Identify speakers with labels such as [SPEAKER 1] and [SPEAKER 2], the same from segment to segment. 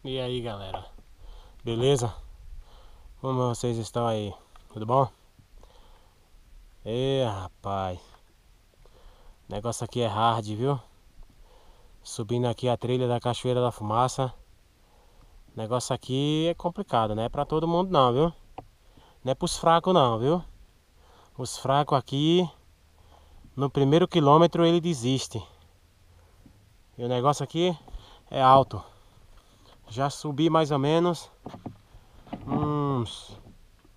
[SPEAKER 1] E aí, galera, beleza? Como vocês estão aí? Tudo bom? Rapaz, o negócio aqui é hard, viu? Subindo aqui a trilha da Cachoeira da Fumaça. O negócio aqui é complicado, não é pra todo mundo não, viu? Não é pros fracos não, viu? Os fracos aqui, no primeiro quilômetro ele desiste. E o negócio aqui é alto. Já subi mais ou menos uns...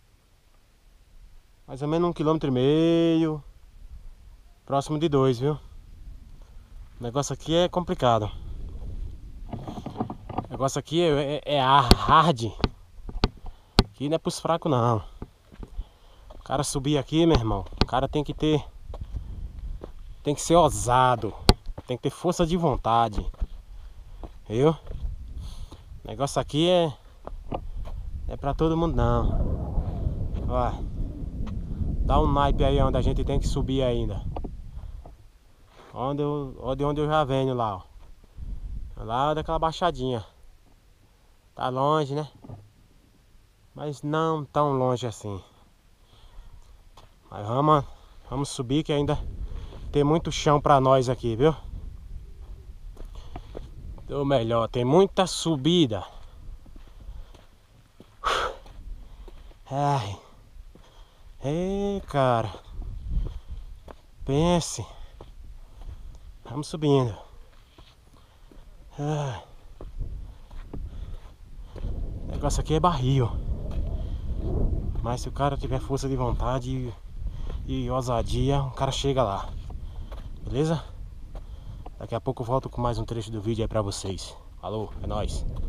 [SPEAKER 1] mais ou menos 1,5 km. Próximo de 2, viu? O negócio aqui é complicado. O negócio aqui é hard. Aqui não é pros fracos não. O cara subir aqui, meu irmão, o cara tem que ser ousado. Tem que ter força de vontade. Viu? O negócio aqui é pra todo mundo não. Ó, dá um naipe aí onde a gente tem que subir ainda. Onde eu já venho lá, ó. Lá daquela baixadinha. Tá longe, né? Mas não tão longe assim. Mas vamos subir que ainda tem muito chão pra nós aqui, viu? Ou melhor, tem muita subida. Ai. Ei, cara. Pense. Vamos subindo. Ai. O negócio aqui é barril. Mas se o cara tiver força de vontade e ousadia, o cara chega lá. Beleza? Daqui a pouco eu volto com mais um trecho do vídeo aí pra vocês. Falou, é nóis.